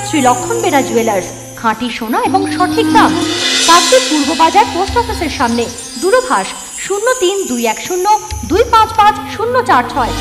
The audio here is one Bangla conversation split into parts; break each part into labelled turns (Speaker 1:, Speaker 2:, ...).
Speaker 1: শ্রী লক্ষণ বেরা জুয়েলার্স, খাঁটি সোনা এবং সঠিক দাম। কাকদ্বীপ পূর্ব বাজার পোস্ট অফিসের সামনে। দূরভাষ 03-210-255-046।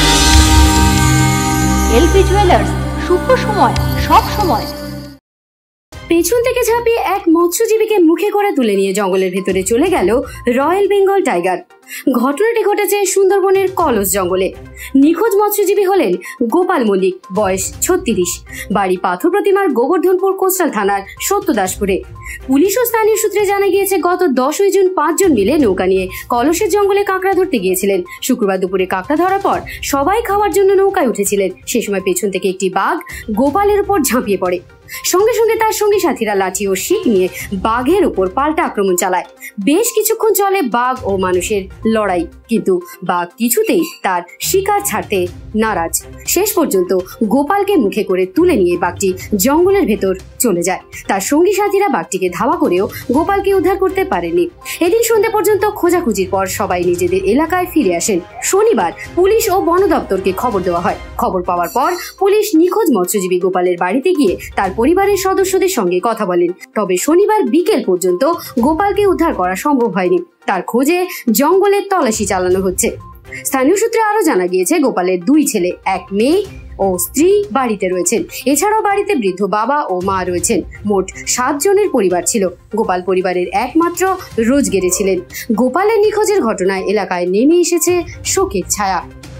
Speaker 1: এলপি জুয়েলার্স, শুভ সময় সব সময়।
Speaker 2: পেছন থেকে ঝাঁপিয়ে এক মৎস্যজীবীকে মুখে করে তুলে নিয়ে জঙ্গলের ভেতরে চলে গেল রয়্যাল বেঙ্গল টাইগার। ঘটনাটি ঘটেছে সুন্দরবনের কলস জঙ্গলে। নিখোঁজ মৎস্যজীবী হলেন গোপাল মল্লিক, বয়স 36, বাড়ি পাথর প্রতিমার গোবর্ধনপুর কোস্টাল থানার সত্যদাসপুরে। পুলিশ ও স্থানীয় সূত্রে জানা গিয়েছে, গত 10 জুন 5 জন মিলে নৌকা নিয়ে কলসের জঙ্গলে কাঁকড়া ধরতে গিয়েছিলেন। শুক্রবার দুপুরে কাঁকড়া ধরার পর সবাই খাওয়ার জন্য নৌকায় উঠেছিলেন। সে সময় পেছন থেকে একটি বাঘ গোপালের উপর ঝাঁপিয়ে পড়ে। সঙ্গে সঙ্গে তার সঙ্গী সাথীরা লাঠি ও শিক নিয়ে বাঘের উপর পাল্টা আক্রমণ চালায়। বেশ কিছুক্ষণ চলে বাঘ ও মানুষের লড়াই, কিন্তু বাঘ কিছুতেই তার শিকার ছাড়তে নারাজ। শেষ পর্যন্ত গোপালকে মুখে করে তুলে নিয়ে বাঘটি জঙ্গলের ভেতর চলে যায়। তার সঙ্গী সাথীরা বাঘটিকে ধাওয়া করেও গোপালকে উদ্ধার করতে পারেনি। এদিন সন্ধ্যা পর্যন্ত খোঁজাখুঁজির পর সবাই নিজেদের এলাকায় ফিরে আসেন। শনিবার পুলিশ ও বন দপ্তরকে খবর দেওয়া হয়। খবর পাওয়ার পর পুলিশ নিখোঁজ মৎস্যজীবী গোপালের বাড়িতে গিয়ে তার পরিবারের সদস্যদের সঙ্গে কথা বলেন। তবে শনিবার বিকেল পর্যন্ত গোপালকে উদ্ধার করা সম্ভব হয়নি। তার খোঁজে জঙ্গলের তল্লাশি চালানো হচ্ছে। স্থানীয় সূত্রে আরো জানা গিয়েছে, গোপালের 2 ছেলে, 1 মেয়ে ও স্ত্রী বাড়িতে রয়েছেন। এছাড়াও বাড়িতে বৃদ্ধ বাবা ও মা রয়েছেন। মোট 7 জনের পরিবার ছিল। গোপাল পরিবারের একমাত্র রোজগেরে ছিলেন। গোপালের নিখোঁজের ঘটনায় এলাকায় নেমে এসেছে শোকের ছায়া।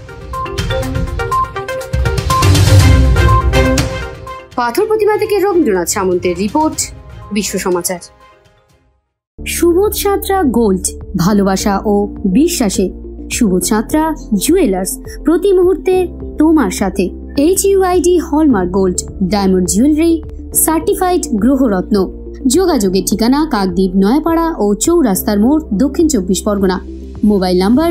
Speaker 2: পাথর প্রতিমা থেকে রবীন্দ্রনাথ সামন্তের রিপোর্ট, বিশ্ব সমাচার। সুবোধ সাঁতরা গোল্ড, ভালোবাসা ও বিশ্বাসে। সুবোধ সাঁতরা জুয়েলার্স, প্রতি মুহূর্তে তোমার সাথে। HUID hallmark gold, diamond jewellery, certified গ্রহরত্ন। যোগাযোগের ঠিকানা কাকদ্বীপ, নয়াপাড়া ও চৌরাস্তার মোড়, দক্ষিণ 24 পরগনা। Mobile number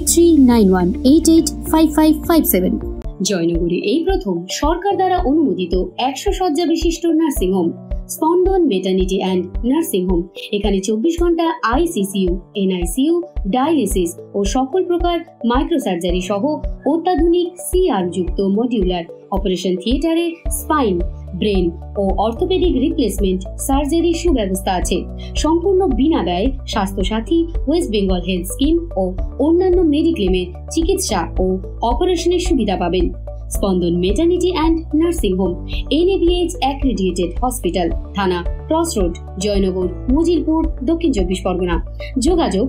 Speaker 2: 8391885557। জয়নগরে এই প্রথম সরকার দ্বারা অনুমোদিত 100 শয্যা বিশিষ্ট নার্সিংহোম, স্পন্দন মেটার্নিটি অ্যান্ড নার্সিং হোম। এখানে 24 ঘন্টা ICCU, NICU, ডায়ালিসিস ও সকল প্রকার মাইক্রোসার্জারি সহ অত্যাধুনিক CR যুক্ত মডিউলার অপারেশন থিয়েটারে স্পাইন, ব্রেন ও অর্থোপেডিক রিপ্লেসমেন্ট সার্জারি সুব্যবস্থা আছে। সম্পূর্ণ বিনা ব্যয় Swasthyasathi, West Bengal health scheme ও অন্যান্য মেডিক্লেমের চিকিৎসা ও অপারেশনের সুবিধা পাবেন। Spandan maternity and nursing home, NABH accredited hospital, Thana cross road, Joynagar, Majilpur, Dakshin 24 Pargana. যোগাযোগ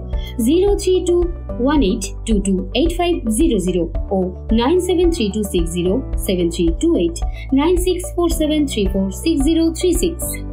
Speaker 2: 0321822850 ও 9732607328, 9647346036।